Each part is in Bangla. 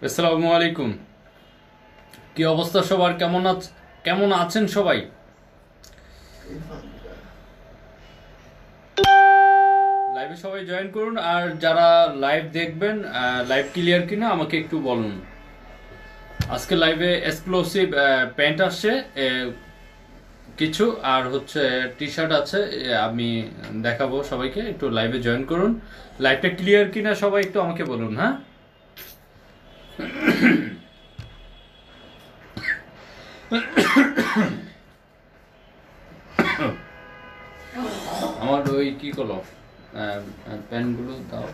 আসসালামু আলাইকুম। কি অবস্থা সবার? কেমন আছেন সবাই? লাইভে সবাই জয়েন করুন, আর যারা লাইভ দেখবেন লাইভ ক্লিয়ার কিনা আমাকে একটু বলুন। আজকে লাইভে এক্সক্লুসিভ প্যান্ট আসছে কিছু, আর হচ্ছে টি শার্ট আছে, আমি দেখাবো সবাইকে। একটু লাইভে জয়েন করুন। লাইভটা ক্লিয়ার কিনা সবাই একটু আমাকে বলুন। হ্যাঁ, আমার ওই কি করলো প্যান্টগুলো দাও।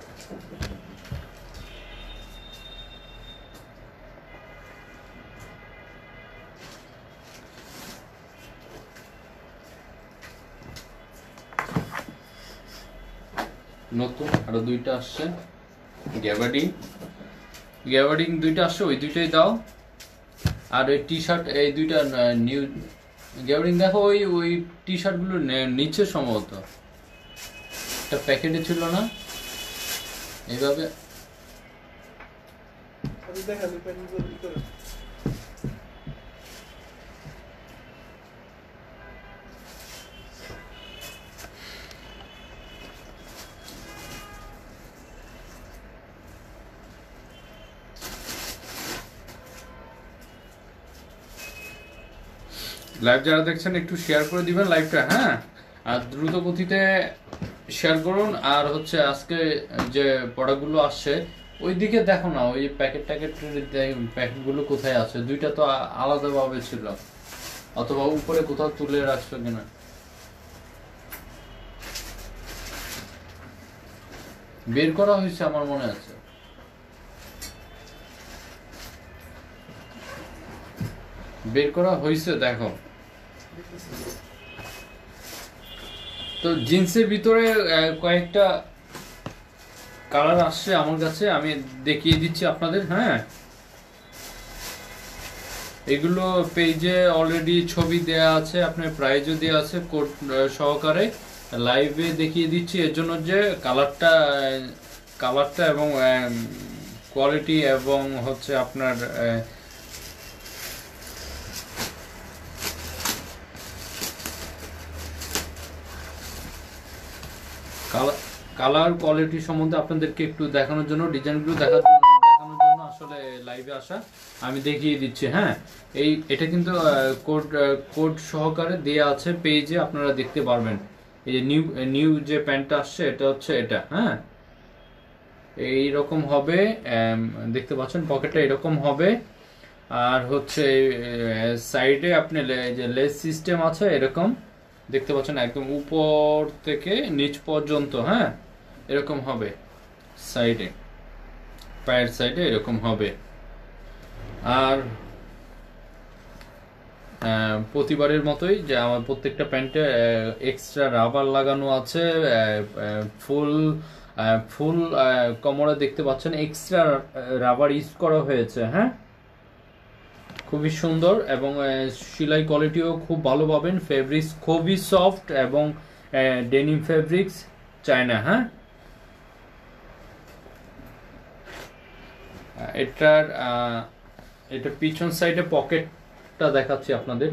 নতুন আরো দুইটা আসছে, গ্যাবার্ডিং গ্যাবার্ডিং দুইটা আসছে, ওই দুইটাই দাও। আর এই টি শার্ট এই দুইটা নিউ গ্যাবার্ডিং দেখো, ওই ওই টি শার্ট গুলো নিচে সম্ভবত একটা প্যাকেটে ছিল না এইভাবে। লাইভ যারা দেখছেন একটু শেয়ার করে দিবেন লাইভটা, হ্যাঁ, আর দ্রুত গতিতে শেয়ার করুন। আর হচ্ছে আজকে যে প্রোডাক্টগুলো আসছে ওই দিকে দেখো না, ওই প্যাকেটগুলো কোথায় আছে? দুইটা তো আলাদাভাবে ছিল, অথবা উপরে কোথাও তুলে রাখছো কিনা। বের করা হয়েছে আমার মনে আছে। বের করা হয়েছে, দেখো তো। জিন্সের ভিতরে কয়েকটা কালার আসছে আমার কাছে, আমি দেখিয়ে দিচ্ছি আপনাদের। হ্যাঁ, এগুলো পেজে অলরেডি ছবি দেয়া আছে, আপনার প্রাইজও দেওয়া আছে কোড সহকারে। লাইভে দেখিয়ে দিচ্ছি এর জন্য যে কালারটা এবং কোয়ালিটি এবং হচ্ছে আপনার কালার কোয়ালিটি সম্বন্ধে আপনাদেরকে একটু দেখানোর জন্য, ডিজাইনগুলো দেখানোর জন্য আসলে লাইভে আসা। আমি দেখিয়ে দিচ্ছি। হ্যাঁ, এটা কিন্তু কোড সহকারে দেয়া আছে পেজে, আপনারা দেখতে পারবেন। এই যে নিউ যে প্যান্টটা আসছে এটা হচ্ছে এটা। হ্যাঁ, এই রকম হবে, দেখতে পাচ্ছেন পকেটটা এরকম হবে। আর হচ্ছে সাইডে আপনি যে লেস সিস্টেম আছে এরকম, দেখতে পাচ্ছেন একদম উপর থেকে নিচ পর্যন্ত। হ্যাঁ, এরকম হবে সাইডে, পায়ের সাইডে এরকম হবে। আর প্রতিবারের মতোই যে আমার প্রত্যেকটা প্যান্টে এক্সট্রা রাবার লাগানো আছে। ফুল ফুল কোমরে দেখতে পাচ্ছেন এক্সট্রা রাবার ইউজ করা হয়েছে। হ্যাঁ, খুবই সুন্দর এবং সেলাই কোয়ালিটিও খুব ভালো পাবেন। ফেব্রিক্স খুবই সফট এবং ডেনিম ফেব্রিক্স, চায়না। হ্যাঁ, এটার এটা পিছন সাইডে পকেটটা দেখাচ্ছি আপনাদের।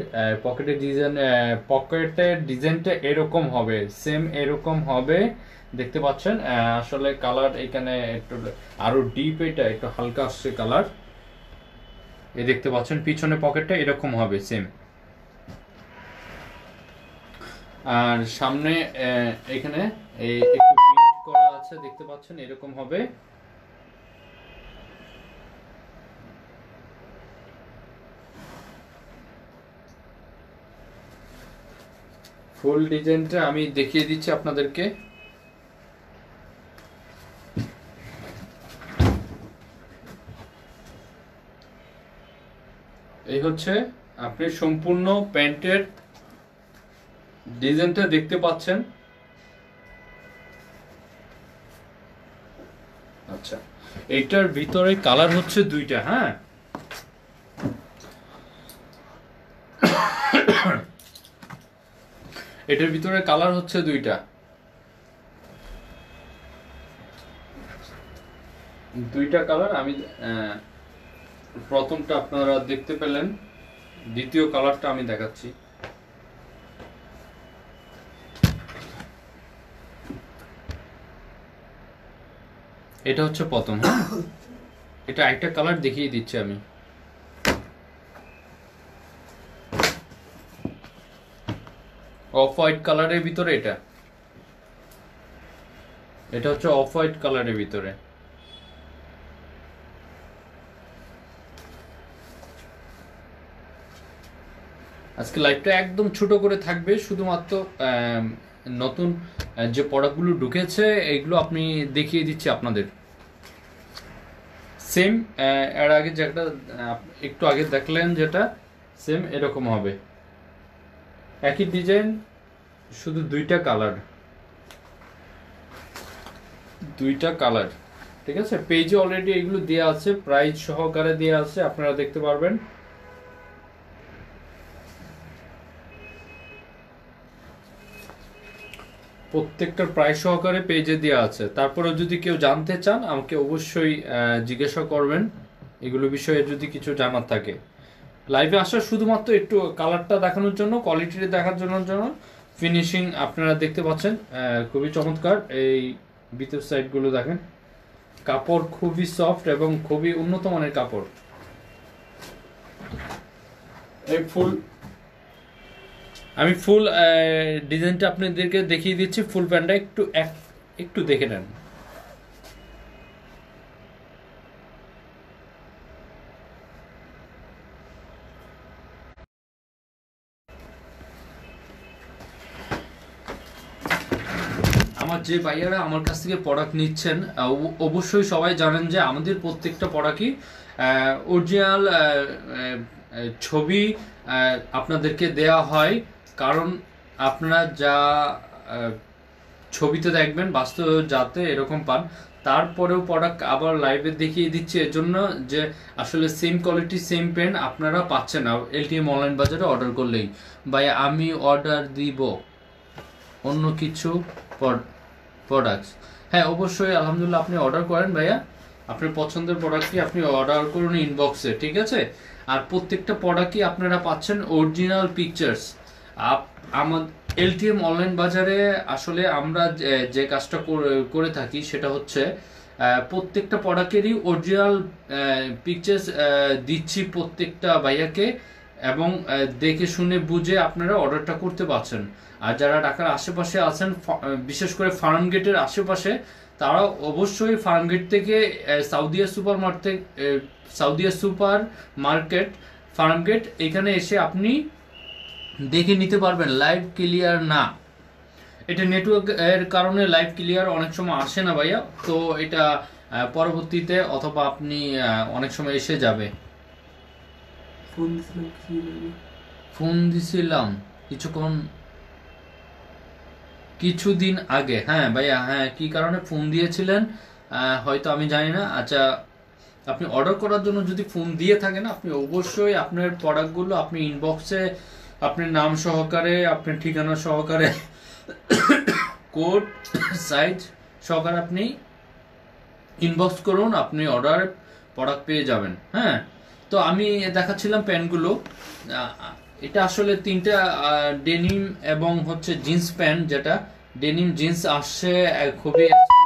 পকেটের ডিজাইনটা এরকম হবে, সেম এরকম হবে, দেখতে পাচ্ছেন। আসলে কালার এখানে একটু আরো ডিপ, এটা একটু হালকা আসছে কালার। এই দেখতে পাচ্ছেন পিছনে পকেটটা এরকম হবে সেম। আর সামনে এখানে একটু প্রিন্ট করা আছে, দেখতে পাচ্ছেন এরকম হবে। ফুল ডিজাইনটা আমি দেখিয়ে দিচ্ছি আপনাদেরকে। এই হচ্ছে আপনি সম্পূর্ণ প্যান্টের ডিজাইনটা দেখতে পাচ্ছেন। আচ্ছা, এটার ভিতরে কালার হচ্ছে দুইটা। হ্যাঁ, এটার ভিতরে কালার হচ্ছে দুইটা। দুইটা কালার আমি প্রথমটা আপনারা দেখতে পেলেন, দ্বিতীয় কালারটা আমি দেখাচ্ছি। এটা হচ্ছে প্রথম, হ্যাঁ এটা একটা কালার দেখিয়ে দিচ্ছি আমি। অফ হোয়াইট কালারের ভিতরে এটা হচ্ছে অফ হোয়াইট কালারের ভিতরে। আজকে লাইভটা একদম ছোট করে থাকবে, শুধুমাত্র নতুন যে প্রোডাক্টগুলো ঢুকেছে এইগুলো আপনি দেখিয়ে দিচ্ছি আপনাদের। সেম এর আগে যেটা একটু আগে দেখলেন যেটা সেম এরকম হবে, একই ডিজাইন, শুধু দুইটা কালার, ঠিক আছে। পেজে অলরেডি এগুলো দেওয়া আছে, প্রাইস সহকারে দেওয়া আছে, আপনারা দেখতে পারবেন। প্রত্যেকটার প্রাইস সহকারে পেজে দেওয়া আছে। তারপরে যদি কেউ জানতে চান আমাকে অবশ্যই জিজ্ঞাসা করবেন, এগুলো বিষয়ে যদি কিছু জানার থাকে। লাইভে আসা শুধুমাত্র একটু কালারটা দেখানোর জন্য, কোয়ালিটিটা দেখার জন্য। ফিনিশিং আপনারা দেখতে পাচ্ছেন খুবই চমৎকার। এই ভিতর সাইডগুলো দেখেন, কাপড় খুবই সফট এবং খুবই উন্নত মানের কাপড়। এই আমি ফুল ডিজাইনটা আপনাদেরকে দেখিয়ে দিচ্ছি। ফুল প্যান্টটা একটু দেখে নেন। আমার যে ভাইয়ারা আমার কাছ থেকে প্রোডাক্ট নিচ্ছেন অবশ্যই সবাই জানেন যে আমাদের প্রত্যেকটা প্রোডাক্টই অরিজিনাল ছবি আপনাদেরকে দেয়া হয়, কারণ আপনারা যা ছবিতে দেখবেন বাস্তব যাতে এরকম পান। তারপরেও প্রোডাক্ট আবার লাইভে দেখিয়ে দিচ্ছি এজন্য যে আসলে সেম কোয়ালিটি সেম পেন আপনারা পাচ্ছেন না এলটিএম অনলাইন বাজারে অর্ডার করলেই। ভাই আমি অর্ডার দিব অন্য কিছু প্রোডাক্টস, হ্যাঁ অবশ্যই আলহামদুলিল্লাহ আপনি অর্ডার করেন ভাইয়া, আপনার পছন্দের প্রোডাক্টটি আপনি অর্ডার করুন ইনবক্সে, ঠিক আছে। আর প্রত্যেকটা প্রোডাক্টই আপনারা পাচ্ছেন অরিজিনাল পিকচার্স। আমার এলটিএম অনলাইন বাজারে আসলে আমরা যে কাজটা করে থাকি সেটা হচ্ছে প্রত্যেকটা প্রোডাক্টেরই অরিজিনাল পিকচার্স দিচ্ছি প্রত্যেকটা ভাইয়াকে, এবং দেখে শুনে বুঝে আপনারা অর্ডারটা করতে পারছেন। আর যারা ঢাকার আশেপাশে আছেন, বিশেষ করে ফার্ম গেটের আশেপাশে, তারা অবশ্যই ফার্ম গেট থেকে Saudia super market Farm Gate এখানে এসে আপনি দেখে নিতে পারবেন। লাইভ ক্লিয়ার না, এটা নেটওয়ার্ক এর কারণে লাইভ ক্লিয়ার অনেক সময় আসে না ভাইয়া, তো এটা পরবর্তীতে অথবা আপনি অনেক সময় এসে যাবে। ফোন দিছিলাম কিছুদিন আগে, হ্যাঁ ভাইয়া, হ্যাঁ কি কারণে ফোন দিয়েছিলেন হয়তো আমি জানি না। আচ্ছা, আপনি অর্ডার করার জন্য যদি ফোন দিয়ে থাকেন আপনি অবশ্যই আপনার প্রোডাক্টগুলো আপনি ইনবক্সে আপনার নাম সহকারে, আপনার ঠিকানা সহকারে, কোড সাইজ সহকারে আপনি ইনবক্স করুন, আপনি অর্ডার প্রোডাক্ট পেয়ে যাবেন। হ্যাঁ, তো আমি দেখাচ্ছিলাম প্যান্টগুলো। এটা আসলে তিনটা ডেনিম এবং হচ্ছে জিন্স প্যান্ট, যেটা ডেনিম জিন্স আসছে খুবই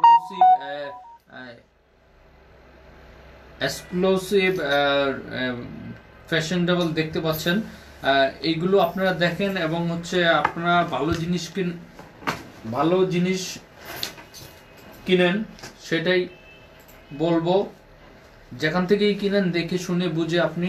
এক্সক্লুসিভ ফ্যাশনেবল দেখতে পাচ্ছেন। এইগুলো আপনারা দেখেন এবং হচ্ছে আপনারা ভালো জিনিস কিনেন, সেটাই বলবো। যেখান থেকেই কিনেন দেখে শুনে বুঝে আপনি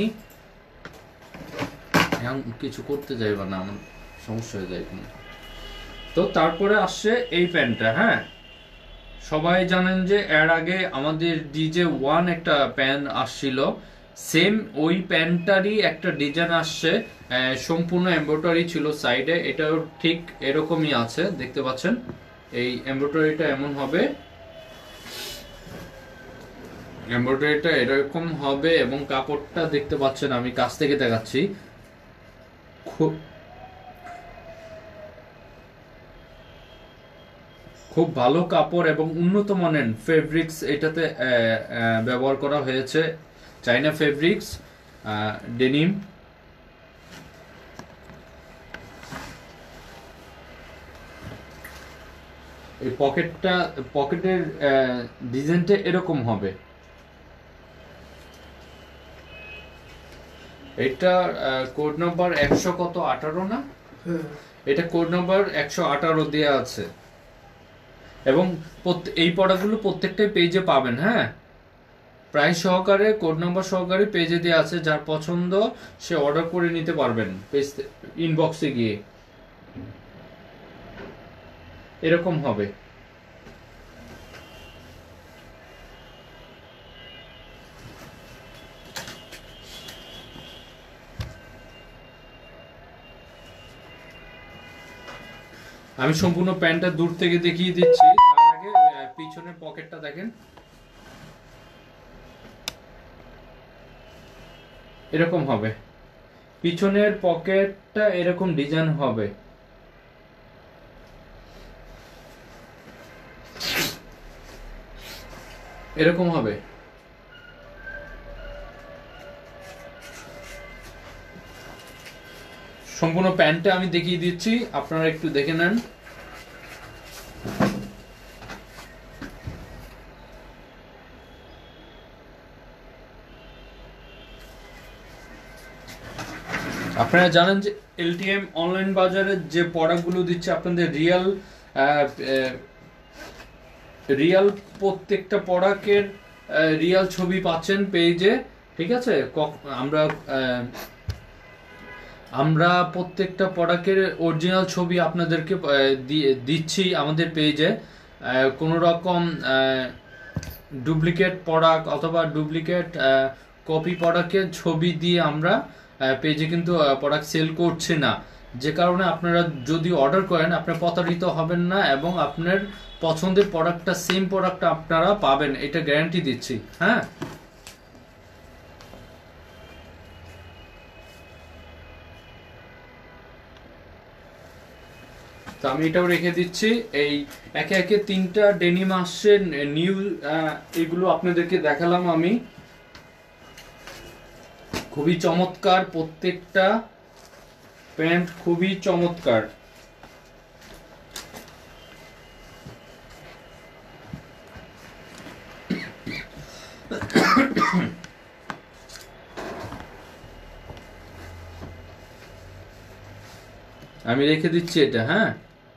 কিছু করতে যাইবা না, আমার সমস্যা হয়ে যায়। তো তারপরে আসছে এই প্যান্টটা। হ্যাঁ, সবাই জানেন যে এর আগে আমাদের ডিজে ওয়ান একটা প্যান্ট আসছিল, সেম ওই প্যান্টটারই একটা ডিজাইন আসছে, সম্পূর্ণ এমব্রয়ডারি ছিল সাইডে। এটাও ঠিক এরকমই আছে, দেখতে পাচ্ছেন এই এমব্রয়ডারিটা এমন হবে, এমব্রয়ডারিটা এরকম হবে এবং কাপড়টা দেখতে পাচ্ছেন, আমি কাছ থেকে দেখাচ্ছি, খুব ভালো কাপড় এবং উন্নত মানের ফেব্রিক্স এটাতে ব্যবহার করা হয়েছে। China fabrics denim. এই পকেটের ডিজাইনটা এরকম হবে। এটা কোড নাম্বার 100 কত 18 না? এটা কোড নাম্বার 118 দেয়া আছে এবং এই প্রোডাক্টগুলো প্রত্যেকটাই পেজে পাবেন। হ্যাঁ, প্রাইস সহকারে কোড নাম্বার সহকারে পেজে দেওয়া আছে, যার পছন্দ সে অর্ডার করে নিতে পারবেন পেজ ইনবক্সে গিয়ে। এরকম হবে। আমি সম্পূর্ণ প্যান্টটা দূর থেকে দেখিয়ে দিচ্ছি, তার আগে পিছনের পকেটটা দেখেন। এরকম হবে, পিছনের পকেটটা এরকম ডিজাইন হবে। এরকম হবে। সম্পূর্ণ প্যান্টটা আমি দেখিয়ে দিচ্ছি, আপনারা একটু দেখে নেন। আপনারা জানেন যে এলটিএম অনলাইন বাজারে যে প্রোডাক্টগুলো দিচ্ছে আপনাদের রিয়াল প্রত্যেকটা প্রোডাক্টের রিয়াল ছবি পাচ্ছেন পেজে। ঠিক আছে, আমরা প্রত্যেকটা প্রোডাক্টের অরিজিনাল ছবি আপনাদেরকে দিচ্ছি আমাদের পেজে। কোনো রকম ডুপ্লিকেট প্রোডাক্ট অথবা ডুপ্লিকেট কপি প্রোডাক্টের ছবি দিয়ে আমরা পেজে কিন্তু প্রোডাক্ট সেল করছে না, যে কারণে আপনারা যদি অর্ডার করেন আপনারা প্রতারিত হবেন না এবং আপনার পছন্দের প্রোডাক্টটা সেম প্রোডাক্ট আপনারা পাবেন, এটা গ্যারান্টি দিচ্ছি। হ্যাঁ, তো আমি এটাও রেখে দিচ্ছি। এই একে একে 3টা ডেনিম আসছে নিউ, এগুলো আপনাদেরকে দেখালাম আমি। খুবই চমৎকার, প্রত্যেকটা প্যান্ট খুবই চমৎকার। আমি রেখে দিচ্ছি এটা। হ্যাঁ,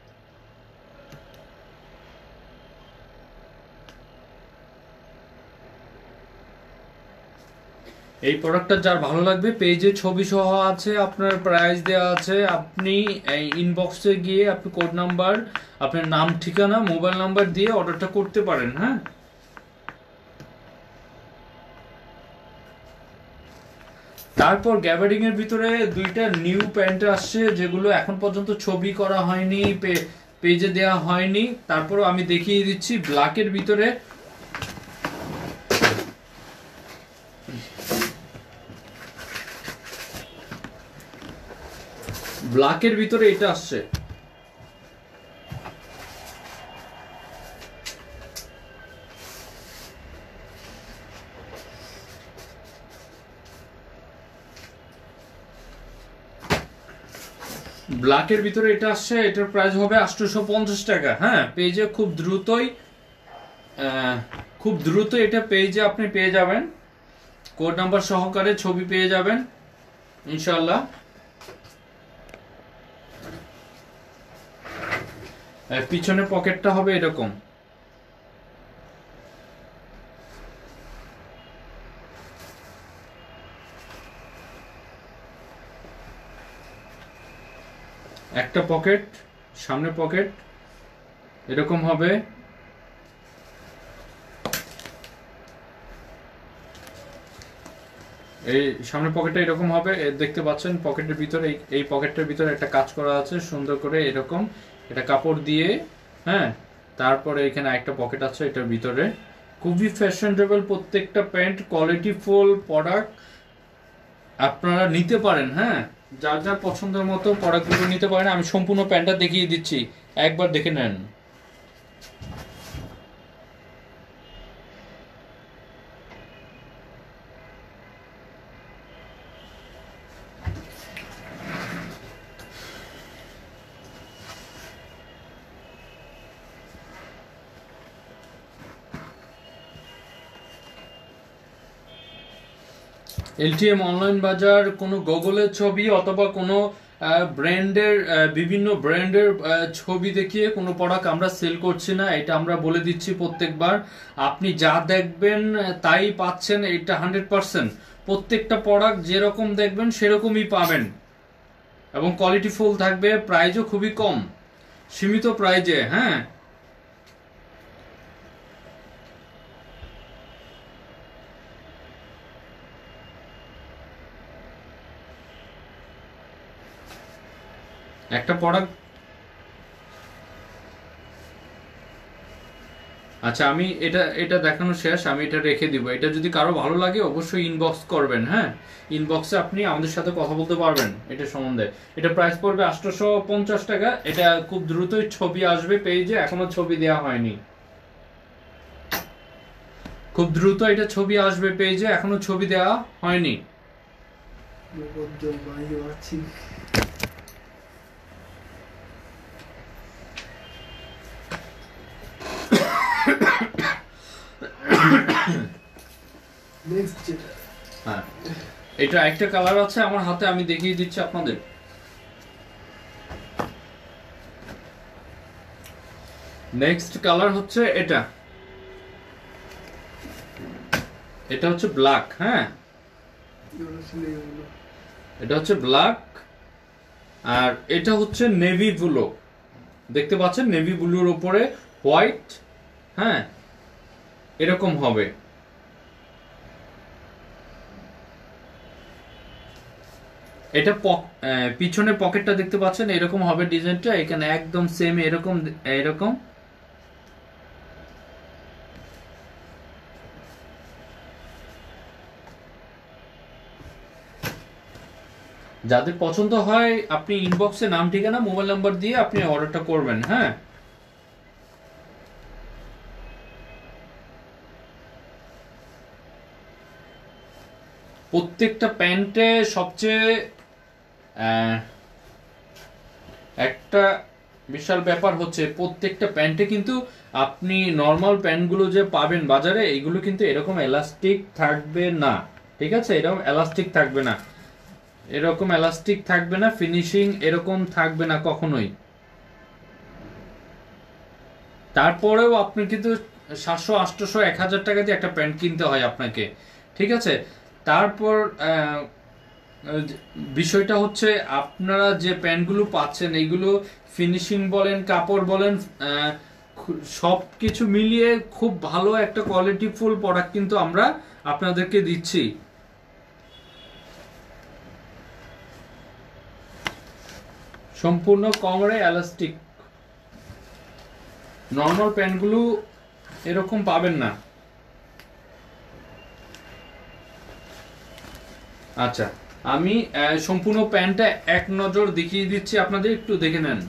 এই প্রোডাক্টটা যার ভালো লাগবে পেজে ছবি সহ আছে, আপনার প্রাইস দেওয়া আছে। আপনি এই ইনবক্সে গিয়ে আপনি কোড নাম্বার, আপনার নাম, ঠিকানা, মোবাইল নাম্বার দিয়ে অর্ডারটা করতে পারেন। হ্যাঁ, তারপর গ্যাবার্ডিং এর ভিতরে 2টা নিউ প্যান্ট আসছে, যেগুলো এখন পর্যন্ত ছবি করা হয়নি, পেজে দেওয়া হয়নি। তারপরও আমি দেখিয়ে দিচ্ছি। ব্ল্যাকের ভিতরে এটা আসছে। ব্ল্যাকের ভিতরে এটা আসছে, এটার প্রাইস হবে 850 টাকা। হ্যাঁ, পেজে খুব দ্রুত এটা পেজে আপনি পেয়ে যাবেন, কোড নাম্বার সহকারে ছবি পেয়ে যাবেন ইনশাআল্লাহ। পিছনের পকেটটা হবে এরকম। একটা পকেট, সামনে পকেট এরকম হবে। এই সামনে পকেটটা এরকম হবে, দেখতে পাচ্ছেন। পকেটের ভিতরে, এই পকেটের ভিতরে একটা কাজ করা আছে সুন্দর করে এরকম, এটা কাপড় দিয়ে। হ্যাঁ, তারপরে এখানে একটা পকেট আছে এটার ভিতরে। খুবই ফ্যাশনেবল প্রত্যেকটা প্যান্ট, কোয়ালিটিফুল প্রোডাক্ট আপনারা নিতে পারেন। হ্যাঁ, যার যার পছন্দের মতো প্রোডাক্টগুলো নিতে পারেন। আমি সম্পূর্ণ প্যান্টটা দেখিয়ে দিচ্ছি, একবার দেখে নেন। এলটিএম অনলাইন বাজার কোনো গুগলের ছবি অথবা কোনো ব্র্যান্ডের বিভিন্ন ব্র্যান্ডের ছবি দেখিয়ে কোনো প্রোডাক্ট আমরা সেল করছি না, এটা আমরা বলে দিচ্ছি প্রত্যেকবার। আপনি যা দেখবেন তাই পাচ্ছেন, এটা 100%। প্রত্যেকটা প্রোডাক্ট যেরকম দেখবেন সেরকমই পাবেন এবং কোয়ালিটি ফুল থাকবে, প্রাইসও খুবই কম, সীমিত প্রাইজে। হ্যাঁ, একটা প্রোডাক্ট, আচ্ছা আমি এটা দেখানো শেষ, আমি এটা রেখে দিব। এটা যদি কারো ভালো লাগে অবশ্যই ইনবক্স করবেন। হ্যাঁ, ইনবক্সে আপনি আমাদের সাথে কথা বলতে পারবেন এটা সম্বন্ধে। এটা প্রাইস পড়বে 850 টাকা। এটা খুব দ্রুতই ছবি আসবে পেজে, এখনো ছবি দেওয়া হয়নি। খুব দ্রুত এটা ছবি আসবে পেজে, এখনো ছবি দেওয়া হয়নি। হ্যাঁ, এটা একটা কালার আছে আমার হাতে, আমি দেখিয়ে দিচ্ছি আপনাদের। নেক্সট কালার হচ্ছে এটা, এটা হচ্ছে ব্ল্যাক। হ্যাঁ, এটা হচ্ছে ব্ল্যাক আর এটা হচ্ছে নেভি ব্লু। দেখতে পাচ্ছেন নেভি ব্লুর উপরে হোয়াইট। হ্যাঁ, এরকম হবে। এটা পিছনে পকেটটা দেখতে পাচ্ছেন এরকম হবে ডিজাইনটা, এখানে একদম সেম এরকম এরকম। যাদের পছন্দ হয় আপনি ইনবক্সে নাম ঠিকানা মোবাইল নাম্বার দিয়ে আপনি অর্ডারটা করবেন। হ্যাঁ, প্রত্যেকটা প্যান্টে সবচেয়ে একটা বিশাল ব্যাপার হচ্ছে প্রত্যেকটা প্যান্টে কিন্তু আপনি নর্মাল প্যান্টগুলো যে পাবেন বাজারে এগুলো কিন্তু এরকম এলাস্টিক থাকবে না। ঠিক আছে, এরকম এলাস্টিক থাকবে না, এরকম এলাস্টিক থাকবে না, ফিনিশিং এরকম থাকবে না কখনোই। তারপরেও আপনি কিন্তু 700 800 1000 টাকা দিয়ে একটা প্যান্ট কিনতে হয় আপনাকে। ঠিক আছে, তারপর বিষয়টা হচ্ছে আপনারা যে প্যান্টগুলো পাচ্ছেন এইগুলো ফিনিশিং বলেন কাপড় বলেন সব কিছু মিলিয়ে খুব ভালো একটা কোয়ালিটি ফুল প্রোডাক্ট কিন্তু আমরা আপনাদেরকে দিচ্ছি। সম্পূর্ণ কোমরে এলাস্টিক, নর্মাল প্যান্টগুলো এরকম পাবেন না। আচ্ছা, আমি সম্পূর্ণ প্যান্টটা এক নজর দেখিয়ে দিচ্ছি আপনাদের, একটু দেখে নেন।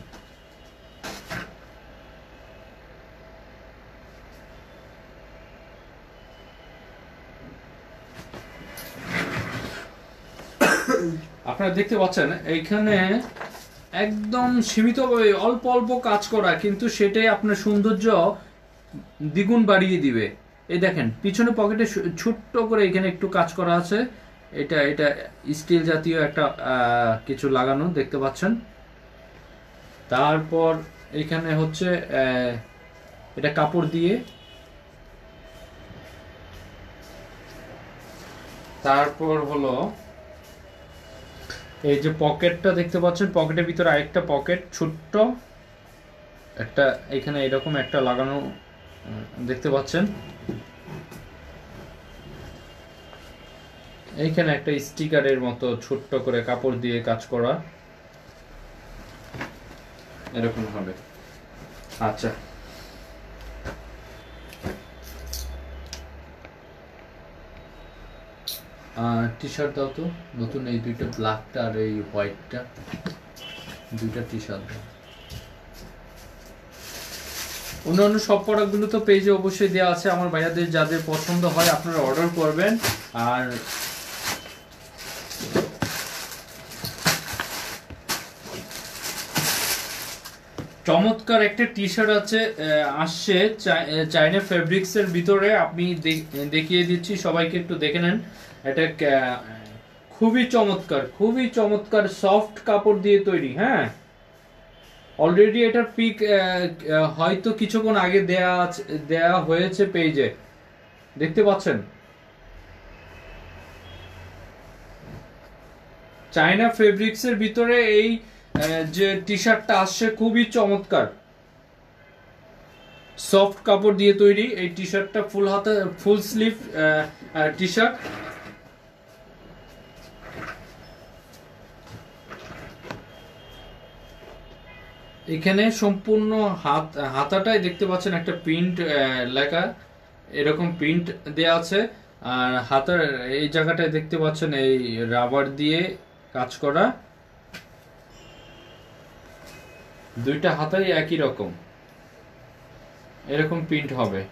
আপনারা দেখতে পাচ্ছেন এইখানে একদম সীমিতভাবে অল্প অল্প কাজ করা, কিন্তু সেটাই আপনার সৌন্দর্য দ্বিগুণ বাড়িয়ে দিবে। এই দেখেন পিছনে পকেটে ছোট্ট করে এখানে একটু কাজ করা আছে, এটা এটা স্টিল জাতীয় একটা কিছু লাগানো দেখতে পাচ্ছেন। তারপর এখানে হচ্ছে এটা কাপড় দিয়ে, তারপর হলো এই যে পকেটটা দেখতে পাচ্ছেন, পকেটের ভিতরে আরেকটা পকেট ছোট্ট একটা এখানে এরকম একটা লাগানো দেখতে পাচ্ছেন। এইখানে একটা স্টিকারের মতো ছোট্ট করে কাপড় দিয়ে কাজ করা এরকম হবে। আচ্ছা, টি শার্ট দাও তো নতুন, এই দুইটা ব্ল্যাকটা আর এই হোয়াইটটা, দুইটা টি শার্ট দাও। অন্যান্য সব প্রোডাক্টগুলো তো পেজে অবশ্যই দেওয়া আছে, আমার ভাইয়াদের যাদের পছন্দ হয় আপনারা অর্ডার করবেন। আর চমৎকার একটা টি শার্ট আছে, আসছে চাইনা ফেব্রিক্স এর ভিতরে। আপনি দেখিয়ে দিচ্ছি সবাইকে, একটু দেখে নেন। এটা খুবই চমৎকার, খুবই চমৎকার সফট কাপড় দিয়ে তৈরি। হ্যাঁ, অলরেডি এটার পিক হয়তো কিছুক্ষণ আগে দেয়া হয়েছে পেজে, দেখতে পাচ্ছেন। চাইনা ফেব্রিক্স এর ভিতরে এই যে টি শার্টটা আসছে খুবই চমৎকার, সফট কাপড় দিয়ে তৈরি। এই টি শার্টটা ফুল হাতা, ফুল স্লিভ টি শার্ট। এখানে সম্পূর্ণ হাতাটাই দেখতে পাচ্ছেন একটা প্রিন্ট লেখা, এরকম প্রিন্ট দেয়া আছে। আর হাতার এই জায়গাটায় দেখতে পাচ্ছেন এই রাবার দিয়ে কাজ করা। দুইটা হাতাই একই রকম, এরকম প্রিন্ট হবে।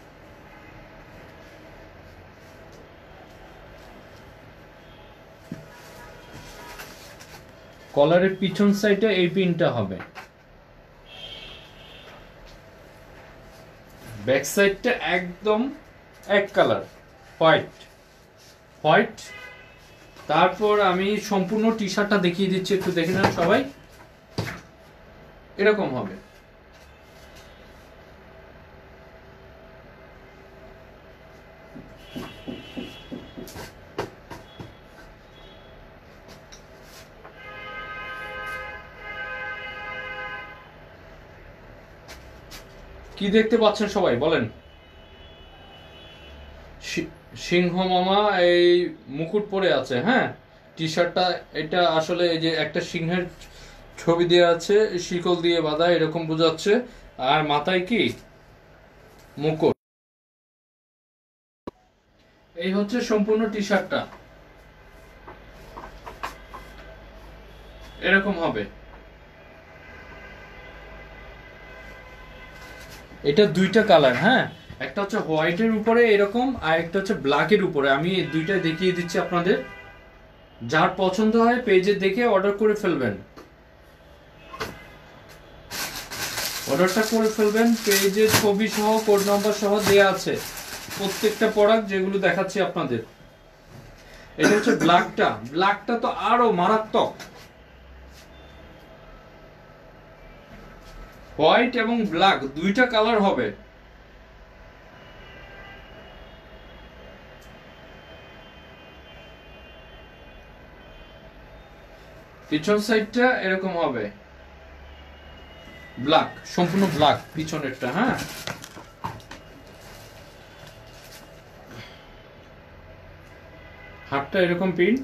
কলারের পিছন সাইডে এই প্রিন্টটা হবে, ব্যাক সাইডটা একদম এক কালার, হোয়াইট। তারপর আমি সম্পূর্ণ টি শার্টটা দেখিয়ে দিচ্ছি, একটু দেখে নেন সবাই। এরকম হবে, কি দেখতে পাচ্ছেন সবাই বলেন? সিংহ মামা এই মুকুট পরে আছে। হ্যাঁ, টি শার্টটা এটা আসলে এই যে একটা সিংহের ছবি দেওয়া আছে, শিকল দিয়ে বাঁধা, এরকম বোঝাচ্ছে। আর মাথায় কি মুকুট। এই হচ্ছে সম্পূর্ণ টি শার্টটা, এরকম হবে। এটা দুইটা কালার। হ্যাঁ, একটা হচ্ছে হোয়াইটের উপরে এরকম, আর একটা হচ্ছে ব্ল্যাকের উপরে। আমি দুইটা দেখিয়ে দিচ্ছি আপনাদের, যার পছন্দ হয় পেজে দেখে অর্ডার করে ফেলবেন। অর্ডারটা করে ফেলবেন, পেজে ছবি সহ কোড নাম্বার সহ দেয়া আছে প্রত্যেকটা প্রোডাক্ট যেগুলো দেখাচ্ছি আপনাদের। এটা হচ্ছে ব্ল্যাকটা তো আরো মারাত্মক। হোয়াইট এবং ব্ল্যাক দুইটা কালার হবে। পিছন সাইডটা এরকম হবে, ব্ল্যাক, সম্পূর্ণ ব্ল্যাক পিছনেরটা। হ্যাঁ, হাতটা এরকম প্রিন্ট।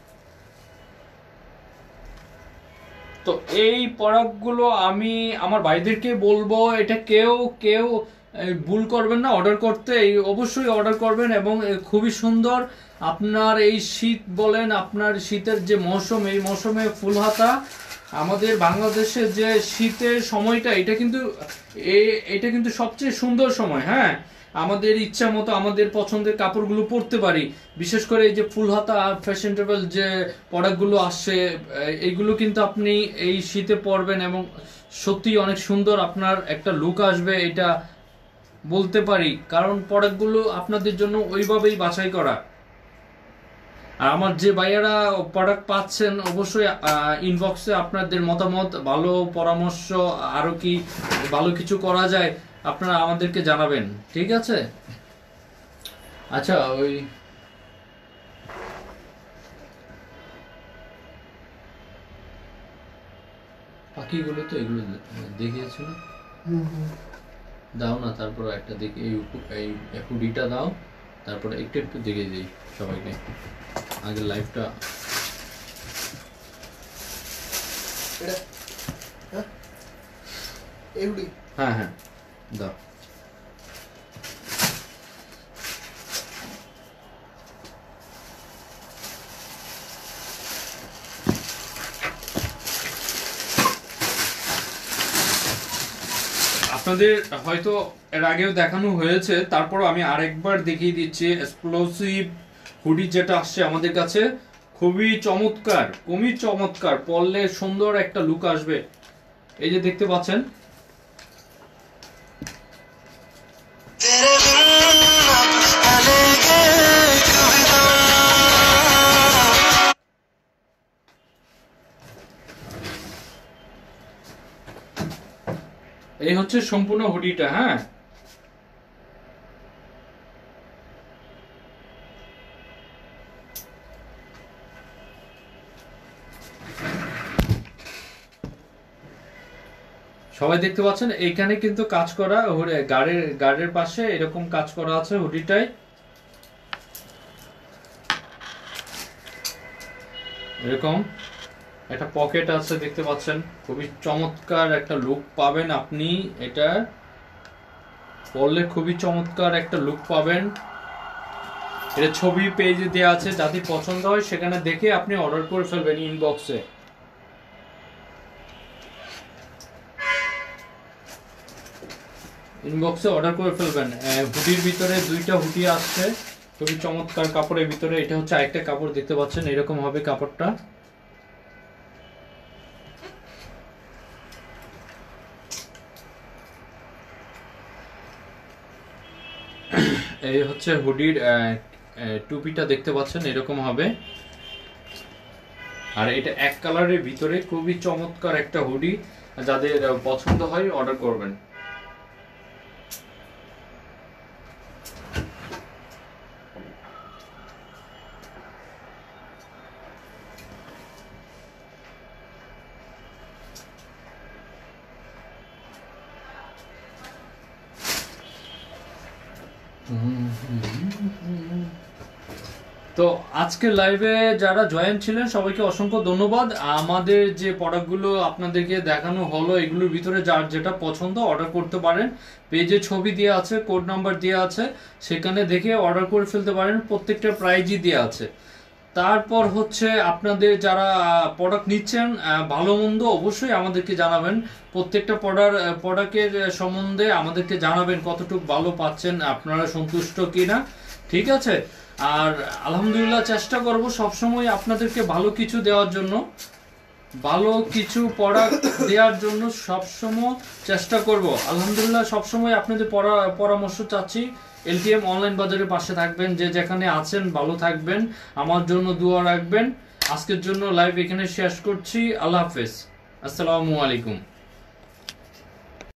তো এই প্রোডাক্টগুলো আমি আমার ভাইদেরকে বলবো, এটা কেউ ভুল করবেন না অর্ডার করতে, অবশ্যই অর্ডার করবেন। এবং খুবই সুন্দর। আপনার এই শীত বলেন, আপনার শীতের যে মৌসুম, এই মৌসুমে ফুল হাতা, আমাদের বাংলাদেশে যে শীতের সময়টা, এটা কিন্তু সবচেয়ে সুন্দর সময়। হ্যাঁ, আমাদের ইচ্ছা মতো আমাদের পছন্দের কাপড়গুলো পরতে পারি। বিশেষ করে এই যে ফুল হাতা ফ্যাশনেবল যে প্রোডাক্টগুলো আসছে, এইগুলো কিন্তু আপনি এই শীতে পরবেন এবং সত্যি অনেক সুন্দর আপনার একটা লুক আসবে, এটা বলতে পারি। কারণ প্রোডাক্টগুলো আপনাদের জন্য ওইভাবেই বাছাই করা। আর আমার যে ভাইয়ারা প্রোডাক্ট পাচ্ছেন, অবশ্যই ইনবক্সে আপনাদের মতামত, ভালো পরামর্শ, আরো কি ভালো কিছু করা যায় আপনারা আমাদেরকে জানাবেন, ঠিক আছে? আচ্ছা, ওই পাখিগুলো তো এগুলো দেখিয়েছিল, দাও না। তারপর একটা দেখি, এই হুডিটা দাও, তারপরে একটু দেখিয়ে দিই সবাইকে আগের লাইভটা। হ্যাঁ হ্যাঁ, দাও। আপনাদের হয়তো এর আগেও দেখানো হয়েছে, তারপর আমি আরেকবার দেখিয়ে দিচ্ছি। এক্সক্লুসিভ হুডি যেটা আসছে আমাদের কাছে, খুবই চমৎকার, পরলে সুন্দর একটা লুক আসবে। এই যে দেখতে পাচ্ছেন, এই হচ্ছে সম্পূর্ণ হুডিটা। হ্যাঁ, সবাই দেখতে পাচ্ছেন এইখানে কিন্তু কাজ করা, গাড়ির পাশে এরকম কাজ করা আছে হুডিটায়। এরকম একটা পকেট আছে দেখতে পাচ্ছেন, খুবই চমৎকার একটা লুক পাবেন আপনি। এটা পরলে খুবই চমৎকার একটা লুক পাবেন। এটা ছবি পেজে দেওয়া আছে, যাতে পছন্দ হয় সেখানে দেখে আপনি অর্ডার করে ফেলবেন ইনবক্সে। অর্ডার করে ফেলবেন। হুডির ভিতরে দুইটা হুডি আসছে, খুবই চমৎকার কাপড়ের ভিতরে। এটা হচ্ছে আরেকটা কাপড় দেখতে পাচ্ছেন, এরকম হবে কাপড়টা। এই হচ্ছে হুডির টুপিটা দেখতে পাচ্ছেন, এরকম হবে। আর এটা এক কালারের ভিতরে খুবই চমৎকার একটা হুডি, যাদের পছন্দ হয় অর্ডার করবেন। তো আজকের লাইভে যারা জয়েন ছিলেন সবাইকে অসংখ্য ধন্যবাদ। আমাদের যে প্রোডাক্টগুলো আপনাদেরকে দেখানো হলো, এগুলোর ভিতরে যার যেটা পছন্দ অর্ডার করতে পারেন। পেজে ছবি দেওয়া আছে, কোড নাম্বার দেওয়া আছে, সেখানে দেখে অর্ডার করে ফেলতে পারেন। প্রত্যেকটা প্রাইজই দেওয়া আছে। তারপর হচ্ছে আপনাদের যারা প্রোডাক্ট নিচ্ছেন, ভালো মন্দ অবশ্যই আমাদেরকে জানাবেন। প্রত্যেকটা প্রোডাক্টের সম্বন্ধে আমাদেরকে জানাবেন কতটুকু ভালো পাচ্ছেন, আপনারা সন্তুষ্ট কিনা। ঠিক আছে? আর আলহামদুলিল্লাহ চেষ্টা করব সবসময় আপনাদেরকে ভালো কিছু দেওয়ার জন্য, ভালো কিছু প্রোডাক্ট দেওয়ার জন্য সবসময় চেষ্টা করব। আলহামদুলিল্লাহ সবসময় আপনাদের পরামর্শ চাচ্ছি। এলটিএম অনলাইন বাজারের পাশে থাকবেন, যে যেখানে আছেন ভালো থাকবেন, আমার জন্য দোয়া রাখবেন। আজকের জন্য লাইভ এখানে শেষ করছি। আল্লাহ হাফেজ, আসসালামু আলাইকুম।